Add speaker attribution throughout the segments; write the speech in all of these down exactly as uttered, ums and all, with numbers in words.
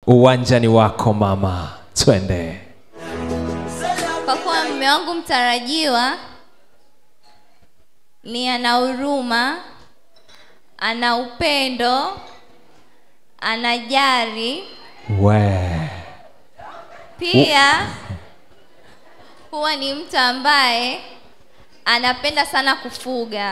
Speaker 1: Uwanjani wako mama, twende.
Speaker 2: Kwa kuwa mume wangu mtarajiwa ni ana huruma, ana upendo, anajali.
Speaker 1: We.
Speaker 2: Pia huwa ni mtu ambaye anapenda sana kufuga.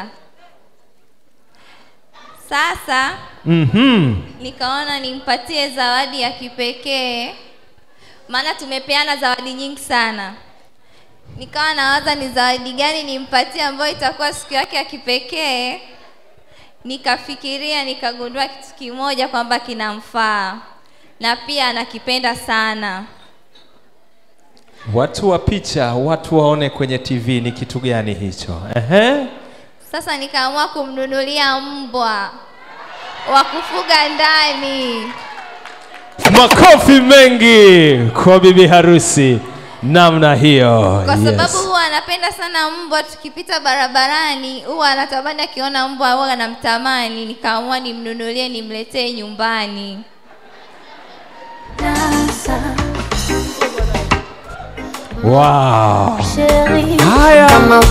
Speaker 2: Sasa
Speaker 1: Mhm.
Speaker 2: nikaona nimpatie zawadi ya kipekee, maana tumepeana zawadi nyingi sana. Nikawa nawaza ni zawadi gani nimpatie ambayo itakuwa siku yake ya kipekee. Nikafikiria, nikagundua kitu kimoja kwamba kinamfaa na pia anakipenda sana.
Speaker 1: Watu wa picha, watu waone kwenye T V ni kitu gani hicho? Ehe.
Speaker 2: Sasa nikaamua kumnunulia mbwa wa kufuga ndani.
Speaker 1: Makofi mengi kwa bibi harusi namna hiyo.
Speaker 2: Kwa sababu
Speaker 1: yes.
Speaker 2: huwa anapenda sana mbwa, tukipita barabarani huwa anatamani akiona mbwa huwa anamtamani. Nikaamua nimnunulie, nimletee nyumbani.
Speaker 1: Wow. Haya.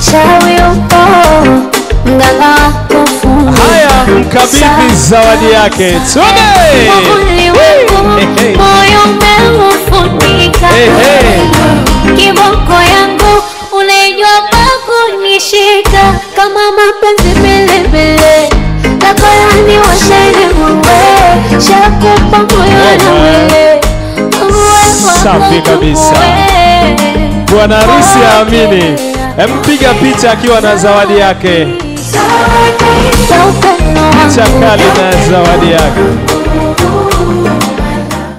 Speaker 1: Haya, mkabidhi zawadi yake. Twende.
Speaker 3: Moyo umeufunika. Kiboko yangu unajua pa kunishika kama mapenzi bele bele. Takolani washene mwe shakupa moyo na wewe.
Speaker 1: Safi kabisa. Bwana harusi aamini. Empiga picha akiwa na zawadi yake. Picha kali na zawadi yake.